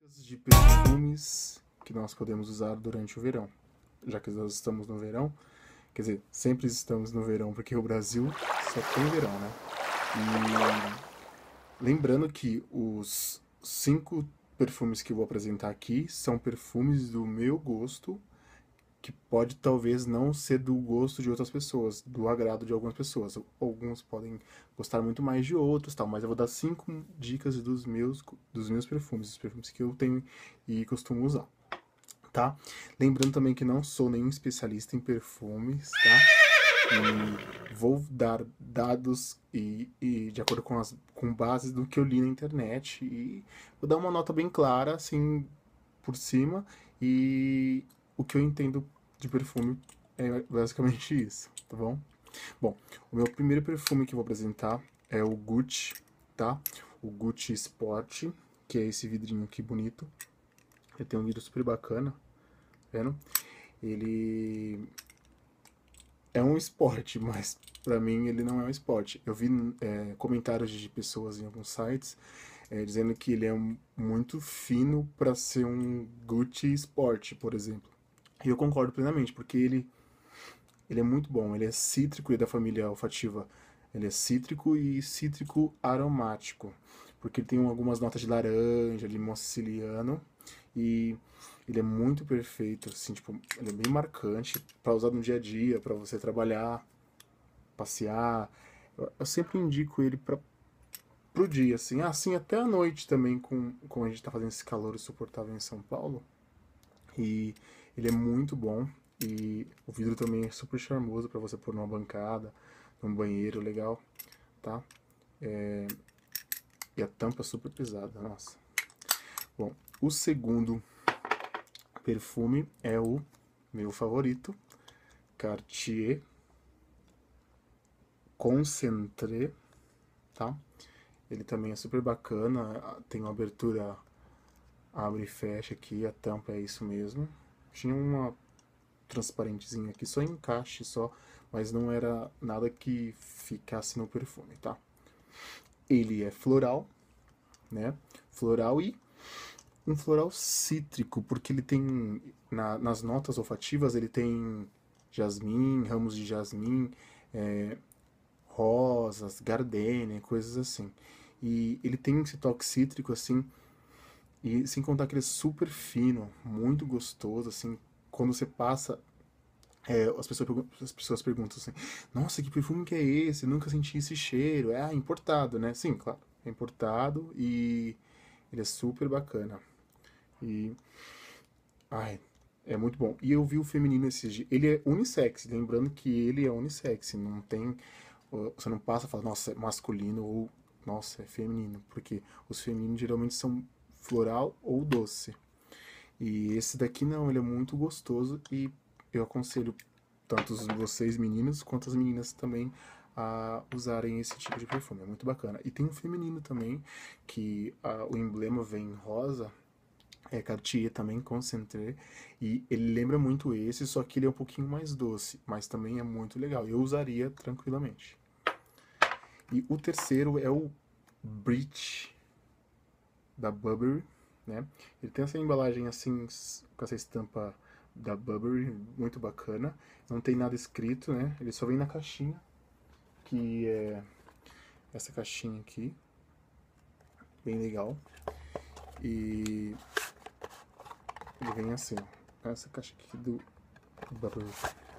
De perfumes que nós podemos usar durante o verão, já que nós estamos no verão, quer dizer, sempre estamos no verão, porque o Brasil só tem verão, né? E lembrando que os 5 perfumes que eu vou apresentar aqui são perfumes do meu gosto, que pode talvez não ser do gosto de outras pessoas, do agrado de algumas pessoas. Alguns podem gostar muito mais de outros, tal, mas eu vou dar 5 dicas dos meus perfumes, os perfumes que eu tenho e costumo usar, tá? Lembrando também que não sou nenhum especialista em perfumes, tá? E vou dar dados e de acordo com base do que eu li na internet e vou dar uma nota bem clara, assim, por cima, e o que eu entendo de perfume é basicamente isso, tá bom? Bom, o meu primeiro perfume que eu vou apresentar é o Gucci, tá? O Gucci Sport, que é esse vidrinho aqui bonito. Ele tem um vidro super bacana, tá vendo? Ele é um esporte, mas pra mim ele não é um esporte. Eu vi comentários de pessoas em alguns sites dizendo que ele é muito fino para ser um Gucci Sport, por exemplo. E eu concordo plenamente, porque ele é muito bom. Ele é cítrico e da família olfativa. Ele é cítrico e cítrico aromático, porque ele tem algumas notas de laranja, limão siciliano, e ele é muito perfeito, assim, tipo, ele é bem marcante para usar no dia a dia, para você trabalhar, passear. Eu sempre indico ele para pro dia, assim, até a noite também, com a gente tá fazendo esse calor insuportável em São Paulo. E ele é muito bom. E o vidro também é super charmoso para você pôr numa bancada, num banheiro legal, tá? E a tampa é super pesada, nossa. Bom, o segundo perfume é o meu favorito, Cartier Concentré, tá? Ele também é super bacana, tem uma abertura abre e fecha aqui, a tampa é isso mesmo. Tinha uma transparentezinha aqui, só encaixe só, mas não era nada que ficasse no perfume, tá? Ele é floral, né? Floral e um floral cítrico, porque ele tem nas notas olfativas ele tem jasmim, ramos de jasmim, rosas, gardênia, coisas assim. E ele tem esse toque cítrico assim, e sem contar que ele é super fino, muito gostoso assim. Quando você passa, as pessoas perguntam assim: Nossa, que perfume que é esse? Eu nunca senti esse cheiro. É importado, né? Sim, claro, é importado e ele é super bacana. E ai, é muito bom. E eu vi o feminino esses dias. Ele é unissex, lembrando que ele é unissex. Não tem. Você não passa e fala, nossa, é masculino ou nossa, é feminino. Porque os femininos geralmente são floral ou doce. E esse daqui não, ele é muito gostoso e eu aconselho tanto vocês meninos quanto as meninas também a usarem esse tipo de perfume. É muito bacana. E tem um feminino também, que o emblema vem rosa, é Cartier também, Concentré, e ele lembra muito esse, só que ele é um pouquinho mais doce, mas também é muito legal. Eu usaria tranquilamente. E o terceiro é o Breach da Burberry, né? Ele tem essa embalagem assim, com essa estampa da Burberry, muito bacana. Não tem nada escrito, né? Ele só vem na caixinha, que é essa caixinha aqui, bem legal. E ele vem assim, ó, essa caixa aqui do Burberry.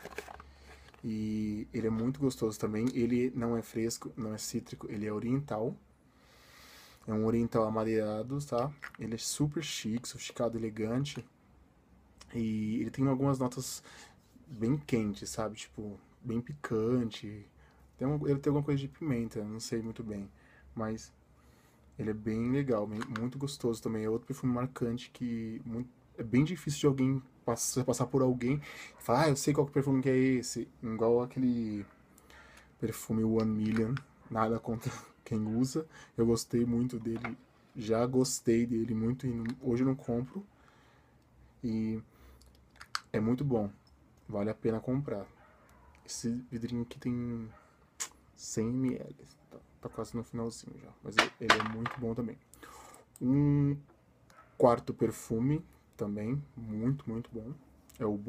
E ele é muito gostoso também. Ele não é fresco, não é cítrico, ele é oriental. É um oriental amadeirado, tá? Ele é super chique, sofisticado, elegante. E ele tem algumas notas bem quentes, sabe? Tipo, bem picante. Ele tem alguma coisa de pimenta, não sei muito bem. Mas ele é bem legal, muito gostoso também. É outro perfume marcante que é bem difícil de alguém passar por alguém e falar, eu sei qual que perfume que é esse. Igual aquele perfume One Million. Nada contra quem usa. Eu gostei muito dele. Já gostei dele muito e hoje eu não compro. E é muito bom. Vale a pena comprar. Esse vidrinho aqui tem 100 ml. Tá quase no finalzinho já. Mas ele é muito bom também. Um quarto perfume, também, muito, muito bom. É o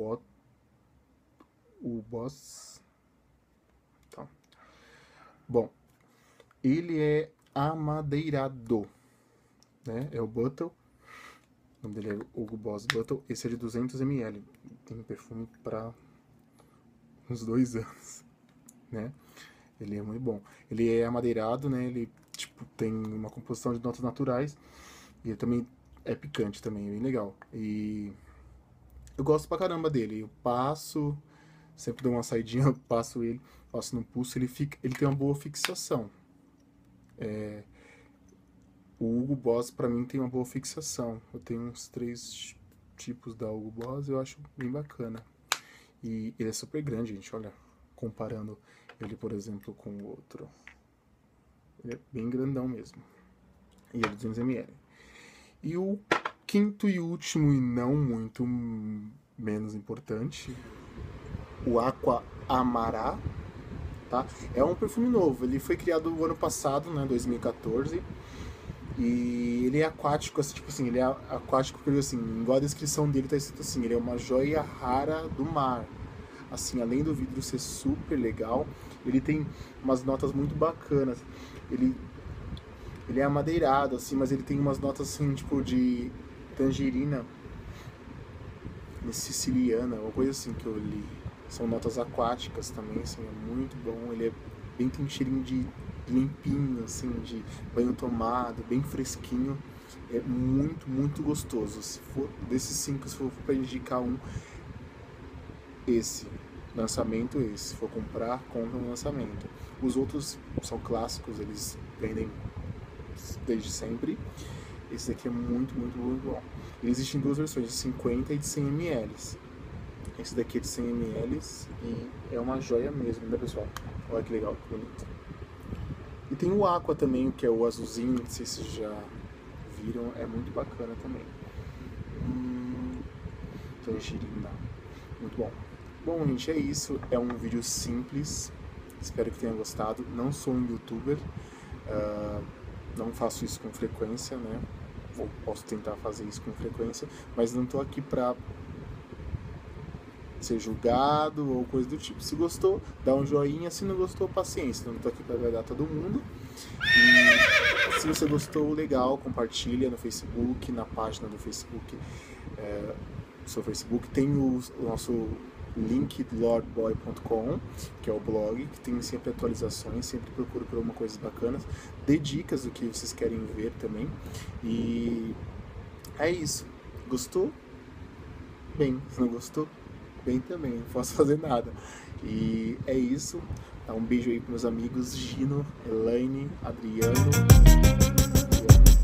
Boss. Tá. Bom, ele é amadeirado, né? É o Bottle. O nome dele é Hugo Boss Bottle. Esse é de 200 ml. Tem perfume para uns 2 anos, né? Ele é muito bom. Ele é amadeirado, né? Ele, tipo, tem uma composição de notas naturais. E ele também é picante também, é bem legal. E eu gosto pra caramba dele. Eu passo, sempre dou uma saidinha, eu passo ele, passo no pulso, ele tem uma boa fixação. O Hugo Boss, pra mim, tem uma boa fixação. Eu tenho uns 3 tipos da Hugo Boss, eu acho bem bacana. E ele é super grande, gente, olha, comparando ele, por exemplo, com o outro. Ele é bem grandão mesmo. E é de 200 ml. E o quinto e último, e não muito menos importante, o Aqua Amará, tá? É um perfume novo, ele foi criado no ano passado, né, 2014, e ele é aquático, assim, tipo assim, ele é aquático porque, assim, igual a descrição dele tá escrito assim, ele é uma joia rara do mar. Assim, além do vidro ser super legal, ele tem umas notas muito bacanas. Ele é amadeirado, assim, mas ele tem umas notas, assim, tipo, de tangerina siciliana, uma coisa assim que eu li. São notas aquáticas também, assim, é muito bom. Ele é bem, tem um cheirinho de limpinho, assim, de banho tomado, bem fresquinho. É muito, muito gostoso. Se for desses 5, se for pra indicar um, esse. Lançamento esse. Se for comprar, compra no lançamento. Os outros são clássicos, eles vendem desde sempre. Esse daqui é muito, muito, muito bom. Ele existe em 2 versões, de 50 e de 100 ml. Esse daqui é de 100 ml e é uma joia mesmo, né, pessoal? Olha que legal, que bonito. E tem o Aqua também, que é o azulzinho, não sei se vocês já viram, é muito bacana também. Tangerina, muito bom. Bom, gente, é isso. É um vídeo simples. Espero que tenham gostado. Não sou um youtuber. Não faço isso com frequência, né? Posso tentar fazer isso com frequência, mas não tô aqui pra ser julgado ou coisa do tipo. Se gostou, dá um joinha. Se não gostou, paciência. Não tô aqui pra agradar todo mundo. E se você gostou, legal, compartilha no Facebook, na página do Facebook. Seu Facebook tem o nosso link lordboy.com, que é o blog, que tem sempre atualizações, sempre procuro por alguma coisa bacana, dê dicas do que vocês querem ver também. E é isso. Gostou? Bem. Se não gostou? Bem também, não posso fazer nada. E é isso. Dá um beijo aí para meus amigos Gino, Elaine, Adriano.